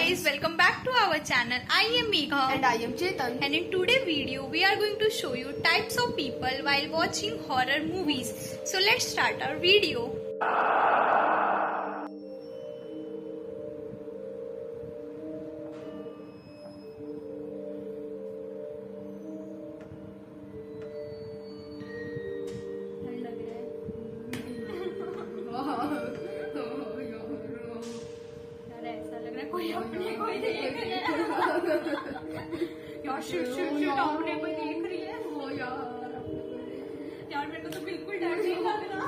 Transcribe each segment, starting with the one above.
guys, welcome back to our channel. I am Megha and I am Chetan, and in today's video we are going to show you types of people while watching horror movies. So let's start our video. कोई अपने को ही देख रहा है यार, shit अपने को देख रही है वो यार मेरे को तो बिल्कुल डर नहीं लग रहा।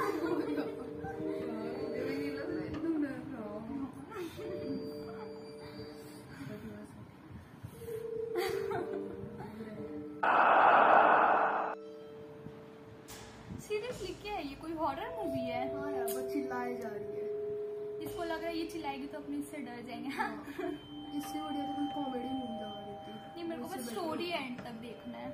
सीरियसली क्या है ये, कोई हॉरर मूवी है? हाँ यार, वो चिल्लाई जा रही है। इसको लग रहा है ये चिल्लाएगी तो अपने इससे डर जाएंगे। हाँ। इससे बढ़िया तो कोई कॉमेडी मूवी लगा देती। नहीं, मेरे को बस स्टोरी एंड तक देखना है।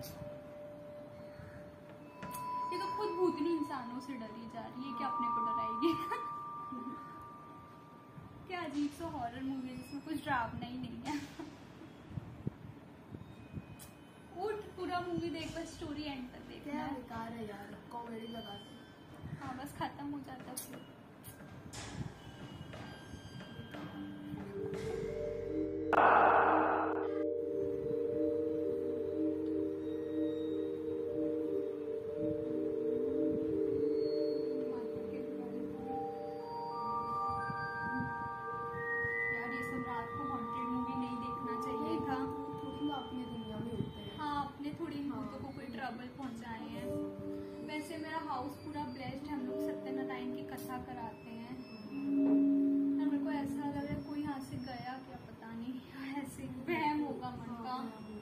ये तो खुद भूतनी इंसानों से डरी जा रही है, क्या अपने को डराएगी? क्या अजीब सा हॉरर मूवी है जिसमें कुछ डरावना ही नहीं है। उठ, पूरा मूवी देख, बस स्टोरी एंड तक देखना है। बेकार है यार, कॉमेडी लगा दे। हाँ, बस खत्म हो जाता है। ट्रबल पहुंचाए हैं। वैसे मेरा हाउस पूरा ब्लेस्ड है, हम लोग सत्यनारायण की कथा कराते हैं। मेरे को ऐसा लग रहा है कोई यहाँ से गया क्या पता नहीं, ऐसे वहम होगा मन का।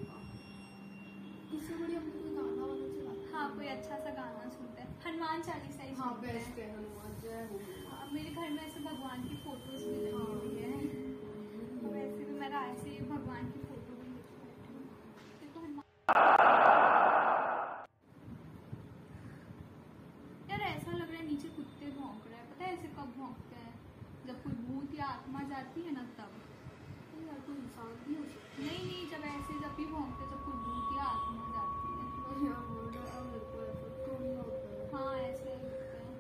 इससे बड़ी हम कोई गाना वाना चलाते। हाँ, कोई अच्छा सा गाना सुनते हैं, हनुमान चालीसा ही सुनते हैं। हनुमान जय हो। मेरे घर में ऐसे भगवान की फोटोज भी लगी हुई है। वैसे भी मेरा ऐसे भगवान की फोटो भी नीचे कुत्ते भौंक रहे हैं। पता है ऐसे कब भौंकते हैं? जब कोई भूत या आत्मा जाती है ना तब। यार कोई इंसान भी हो सकता है। नहीं, जब ऐसे जब भी भौंकते जब कोई भूत या आत्मा जाती है। हाँ, ऐसे ही होता है।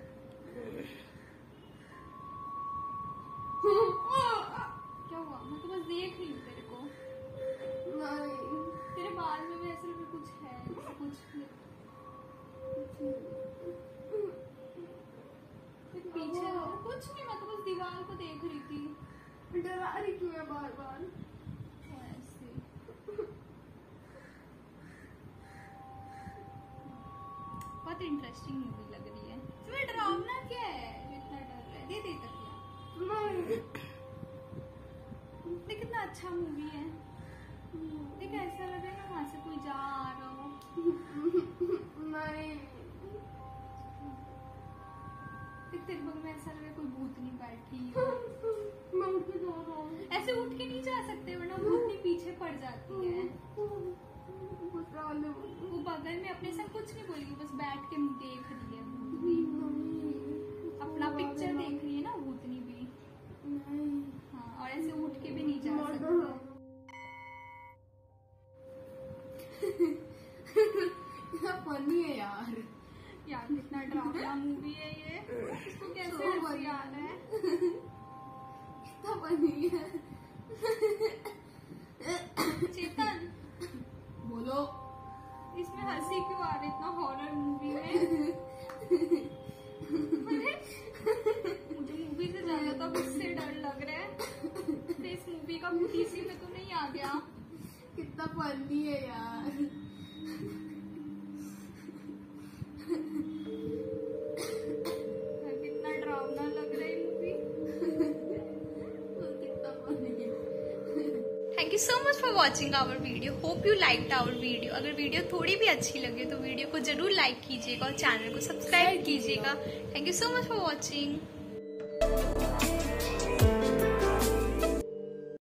क्या हुआ? मैं तो बस देख रही हूँ तेरे को। नहीं, तेरे बाल में भी ऐसे कुछ है, कुछ पीछे कुछ नहीं, मैं तो बस दीवार को देख रही थी। डरा रही क्यों है बार बार? ऐसे बहुत इंटरेस्टिंग मूवी लग रही है। तुम्हें डरावना क्या है, इतना डर रहा है? दे दे तक कितना अच्छा मूवी है। देख, ऐसा लग रहा है वहां से कोई जा रहा हो। नहीं, तेरे बग में ऐसा लगे कोई भूतनी बैठी हो। मैं उठ के जा रहा हूँ। ऐसे उठ के नहीं जा सकते वरना भूतनी पीछे पड़ जाती है। वो बगल में अपने से कुछ नहीं बोलेगी, बस बैठ के देख रही है भूतनी। अपना पिक्चर देख रही है ना भूतनी भी। हाँ, और ऐसे उठ के भी नहीं जा सकते। फनी है यार। यार कितना ड्रामा मूवी है ये, इसको कैसे हंसी आ रहा है? कितना फनी है। चेतन बोलो, इसमें हंसी क्यों आ रही इतना हॉरर मूवी में? मुझे मूवी से ज्यादा तो इससे डर लग रहा है। तो इस मूवी का इसी में तो नहीं आ गया? कितना फनी है यार। कितना डरावना लग रहा है movie. Thank you so much for watching our video. Hope you liked our video. अगर वीडियो थोड़ी भी अच्छी लगे तो वीडियो को जरूर लाइक कीजिएगा और चैनल को सब्सक्राइब कीजिएगा। Thank you so much for watching.